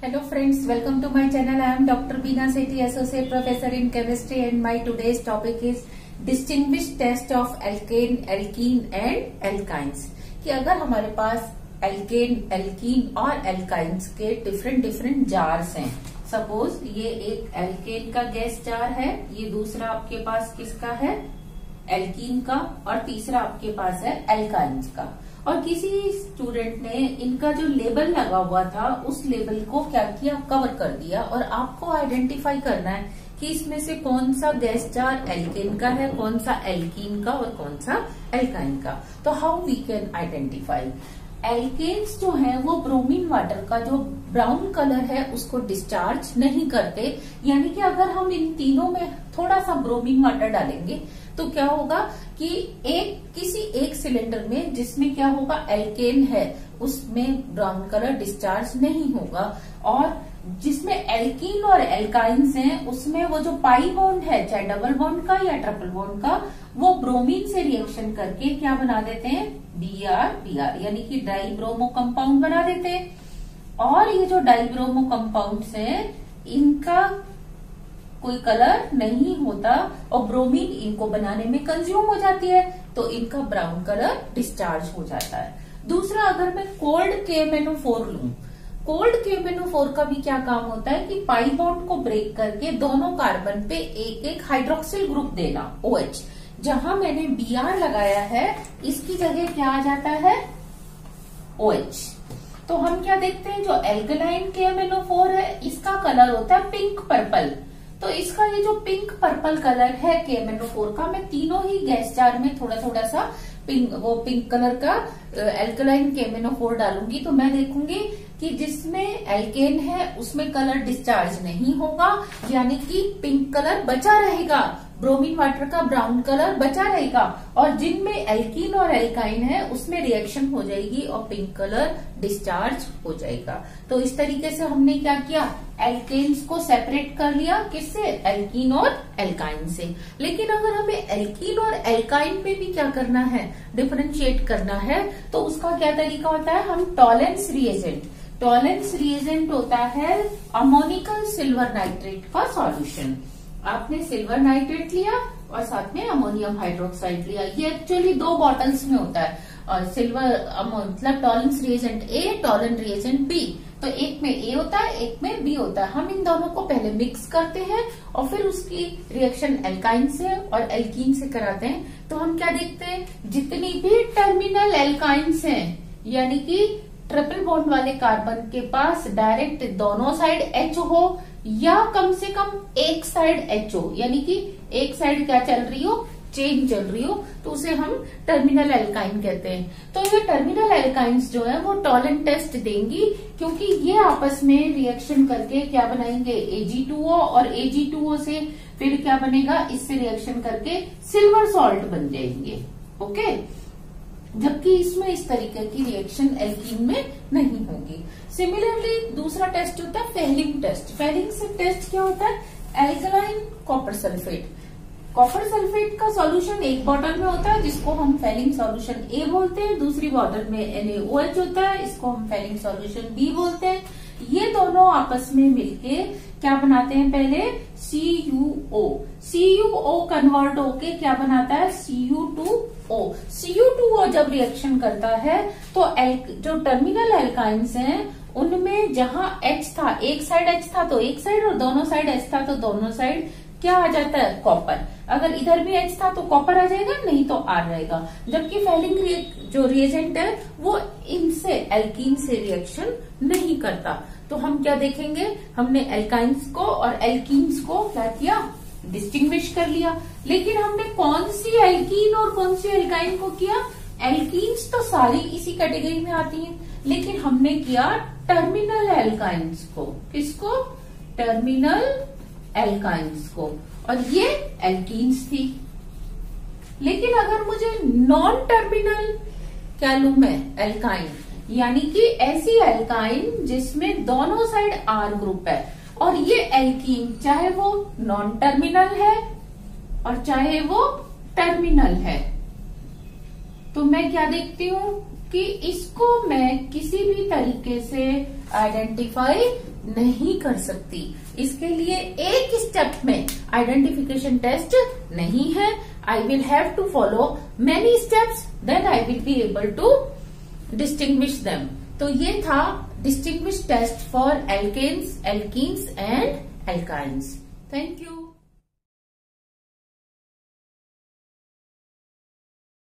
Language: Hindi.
Hello friends, welcome to my channel. I am Dr. Beena Sethi, Associate Professor in Chemistry, and my today's topic is distinguished test of alkane, alkene and alkynes. कि अगर हमारे पास alkane, alkene और alkynes के डिफरेंट जार्स हैं, सपोज ये एक alkane का गैस जार है, ये दूसरा आपके पास किसका है, alkene का, और तीसरा आपके पास है alkynes का, और किसी स्टूडेंट ने इनका जो लेबल लगा हुआ था उस लेबल को क्या किया, कवर कर दिया, और आपको आइडेंटिफाई करना है कि इसमें से कौन सा गैस जार एल्केन का है, कौन सा एल्कीन का और कौन सा एल्काइन का. तो how we can identify. Alkanes जो है वो ब्रोमीन वाटर का जो ब्राउन कलर है उसको डिस्चार्ज नहीं करते, यानी कि अगर हम इन तीनों में थोड़ा सा ब्रोमीन वाटर डालेंगे तो क्या होगा कि किसी एक सिलेंडर में जिसमें क्या होगा एल्केन है उसमें ब्राउन कलर डिस्चार्ज नहीं होगा, और जिसमें एल्कीन और एल्काइन्स हैं उसमें वो जो पाई बॉन्ड है, चाहे डबल बॉन्ड का या ट्रिपल बॉन्ड का, वो ब्रोमीन से रिएक्शन करके क्या बना देते हैं, BR यानी कि डाई ब्रोमो कंपाउंड बना देते हैं. और ये जो डाई ब्रोमो कंपाउंड्स हैं इनका कोई कलर नहीं होता और ब्रोमीन इनको बनाने में कंज्यूम हो जाती है, तो इनका ब्राउन कलर डिस्चार्ज हो जाता है. दूसरा, अगर मैं कोल्ड KMnO4 लूं, कोल्ड KMnO4 का भी क्या काम होता है कि पाई बॉन्ड को ब्रेक करके दोनों कार्बन पे एक एक हाइड्रोक्सिल ग्रुप देना, OH. जहां मैंने Br लगाया है इसकी जगह क्या आ जाता है, OH. तो हम क्या देखते हैं, जो एल्कलाइन KMnO4 है इसका कलर होता है पिंक पर्पल. तो इसका ये जो पिंक पर्पल कलर है KMnO4 का, मैं तीनों ही गैस जार में थोड़ा थोड़ा सा पिंक कलर का एल्कलाइन KMnO4 डालूंगी, तो मैं देखूंगी कि जिसमें एल्केन है उसमें कलर डिस्चार्ज नहीं होगा, यानी कि पिंक कलर बचा रहेगा, ब्रोमीन वाटर का ब्राउन कलर बचा रहेगा, और जिनमें एल्कीन और एल्काइन है उसमें रिएक्शन हो जाएगी और पिंक कलर डिस्चार्ज हो जाएगा. तो इस तरीके से हमने क्या किया, एल्केन्स को सेपरेट कर लिया, किससे, एल्कीन और एल्काइन से. लेकिन अगर हमें एल्कीन और एल्काइन में भी क्या करना है, डिफरेंशिएट करना है, तो उसका क्या तरीका होता है, हम टॉलेंस रिएजेंट होता है अमोनिकल सिल्वर नाइट्रेट का सॉल्यूशन. आपने सिल्वर नाइट्रेट लिया और साथ में अमोनियम हाइड्रोक्साइड लिया, ये एक्चुअली 2 बॉटल्स में होता है, और सिल्वर मतलब Tollens reagent A, Tollens reagent B. तो एक में A होता है, एक में B होता है. हम इन दोनों को पहले मिक्स करते हैं और फिर उसकी रिएक्शन एल्काइन से और एल्कीन से कराते हैं. तो हम क्या देखते हैं, जितनी भी टर्मिनल एल्काइन्स हैं, यानी कि ट्रिपल बॉन्ड वाले कार्बन के पास डायरेक्ट दोनों साइड H हो या कम से कम एक साइड H हो, यानी कि एक साइड क्या चल रही हो, चेन चल रही हो, तो उसे हम टर्मिनल एल्काइन कहते हैं. तो ये टर्मिनल एल्काइंस जो है वो टॉलेंट टेस्ट देंगी, क्योंकि ये आपस में रिएक्शन करके क्या बनाएंगे, Ag2O, और Ag2O से फिर क्या बनेगा, इससे रिएक्शन करके सिल्वर सॉल्ट बन जाएंगे. ओके, जबकि इसमें इस तरीके की रिएक्शन एल्कीन में नहीं होगी. सिमिलरली दूसरा टेस्ट होता है फेलिंग टेस्ट. फेलिंग से टेस्ट क्या होता है, alkaline copper sulphate. Copper sulphate का सॉल्यूशन एक बॉटल में होता है जिसको हम फेलिंग सॉल्यूशन A बोलते हैं, दूसरी बॉटल में NaOH होता है, इसको हम फेलिंग सॉल्यूशन B बोलते हैं. ये दोनों आपस में मिलके क्या बनाते हैं, पहले CuO कन्वर्ट होके क्या बनाता है, Cu2O. Cu2O जब रिएक्शन करता है तो जो टर्मिनल एल्काइंस हैं उनमें जहां H था, एक साइड H था तो एक साइड, और दोनों साइड H था तो दोनों साइड क्या आ जाता है, कॉपर. अगर इधर भी H था तो कॉपर आ जाएगा, नहीं तो R रहेगा. जबकि फेलिंग जो रिएजेंट है वो इनसे एल्कीन से रिएक्शन नहीं करता. तो हम क्या देखेंगे, हमने एल्काइंस को और एल्कीन्स को क्या किया, डिस्टिंग्विश कर लिया. लेकिन हमने कौन सी एल्कीन और कौन सी एल्काइन को किया, एल्कीन्स तो सारी इसी कैटेगरी में आती हैं, लेकिन हमने किया टर्मिनल एल्काइंस को. किसको, टर्मिनल एल्काइंस को, और ये एल्कीन्स थी. लेकिन अगर मुझे नॉन टर्मिनल क्या लू मैं, एल्काइन, यानी कि ऐसी एल्काइन जिसमें दोनों साइड R ग्रुप है, और ये एल्कीन चाहे वो नॉन टर्मिनल है और चाहे वो टर्मिनल है, तो मैं क्या देखती हूँ कि इसको मैं किसी भी तरीके से आइडेंटिफाई नहीं कर सकती। इसके लिए एक स्टेप में आइडेंटिफिकेशन टेस्ट नहीं है। I will have to follow many steps, then I will be able to distinguish them. तो ये था distinguish test for alkanes, alkenes and alkynes. Thank you.